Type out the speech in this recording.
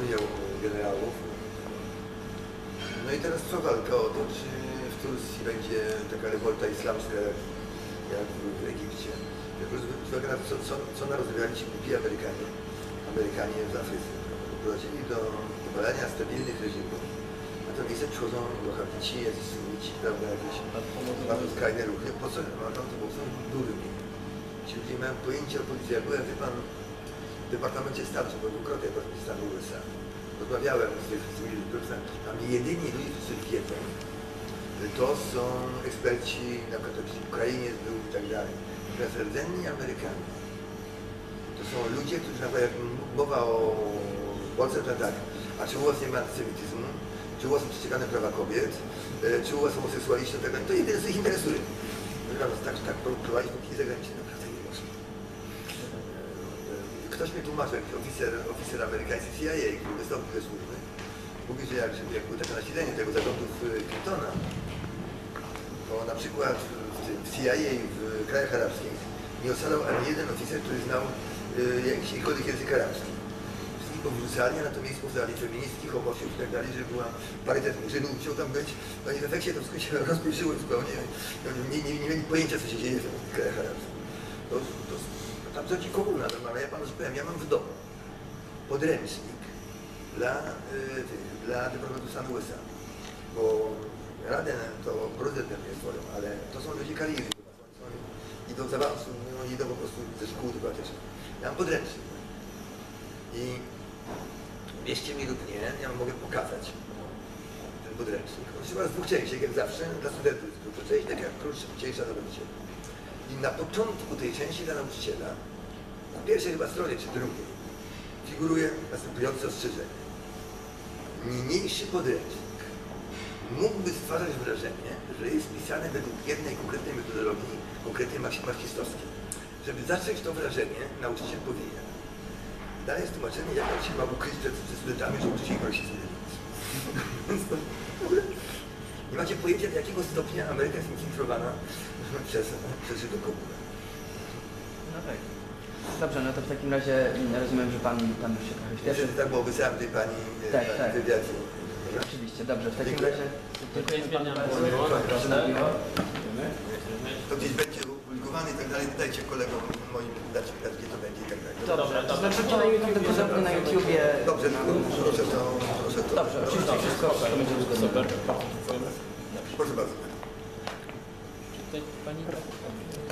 wymieniał generałów. No i teraz trwa walka o to, czy w Turcji będzie taka rewolta islamska jak w Egipcie. Co narozwijali ci głupi Amerykanie w Afryce. Doprowadzili do obalania stabilnych reżimów. Na to miejsce przychodzą wahabici, jacyś sunnici, prawda, jakieś bardzo skrajne ruchy. Po co? Bo są durni. Ci ludzie mają pojęcie o policji. Ja byłem, wie pan, w Departamencie Stanu, bo dwukrotnie w stanu USA. Rozmawiałem z tymi ludźmi, tam jedyni ludzie, którzy wiedzą, to są eksperci, na przykład Ukrainiec był i tak dalej. Natomiast rdzenni Amerykanie to są ludzie, którzy na przykład, jak mowa o Polsce, to tak, a czy u was nie ma antysemityzmu, czy u was są przestrzegane prawa kobiet, czy u was homoseksualiści, tak dalej, to jedyne, co ich interesuje. Tak prowadzić polityki zagranicznej naprawdę nie można. Ktoś mnie tłumaczył, jakiś oficer amerykański CIA, który wystąpił ze służby, mówi, że jak było takie nasilenie tego zarządów Clintona, to na przykład w CIA w krajach arabskich nie ocalał ani jeden oficer, który znał jakikolwiek język arabski. Wszystkich powrzucali, a na to miejsce powstali feministki, homosiów i tak dalej, że była parytet Żydów musiał tam być. No i w efekcie to wszystko się rozproszyło zupełnie. Nie mieli pojęcia, co się dzieje w tych krajach arabskich. Tam chodzi komuna normalna. Ja panu powiem, ja mam w domu podręcznik dla Departamentu Stanu USA. Bo Radę to prezydent jest swoją, ale to są ludzie kariery. Idą z awansu, no, idą po prostu ze szkół dyplomatycznych. Ja mam podręcznik. I wierzcie mi lub nie, ja mogę pokazać ten podręcznik. On się ma z dwóch części, jak zawsze, dla studentów jest krótsza część, tak jak krótsza, cieńsza dla nauczyciela. I na początku tej części dla nauczyciela, na pierwszej chyba stronie czy drugiej, figuruje następujące ostrzeżenie. Niniejszy podręcznik mógłby stwarzać wrażenie, że jest pisane według jednej konkretnej metodologii, konkretnej marksistowskiej. Żeby zacząć to wrażenie, nauczyciel powinien. Dalej jest tłumaczenie, jak on się ma ukryć przed studentami, że uczy się marksizmu. Nie macie pojęcia, do jakiego stopnia Ameryka jest infiltrowana przez Żydokomunę. No tak. Dobrze, no to w takim razie rozumiem, że pan tam już się trochę śpieszy. Tak było wysłałem tej pani wywiadzie. Oczywiście, dobrze, w takim razie dziękuję panu bardzo. Proszę na miło. To gdzieś będzie opublikowane i tak dalej. Dajcie kolegom moim dać, gdzie to będzie i tak dalej. Dobrze, to znaczy to na YouTubie. Dobrze, proszę to. Dobrze, oczywiście wszystko będzie uzgodnione. Super. Proszę bardzo. Czy tutaj pani...